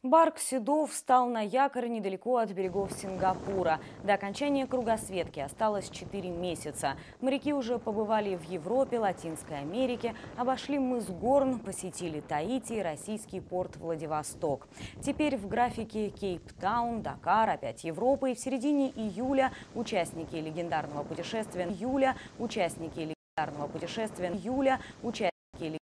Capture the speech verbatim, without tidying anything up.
Барк Седов встал на якорь недалеко от берегов Сингапура. До окончания кругосветки осталось четыре месяца. Моряки уже побывали в Европе, Латинской Америке, обошли мыс Горн, посетили Таити и российский порт Владивосток. Теперь в графике Кейптаун, Дакар, опять Европа. И в середине июля участники легендарного путешествия июля, участники легендарного путешествия июля, участники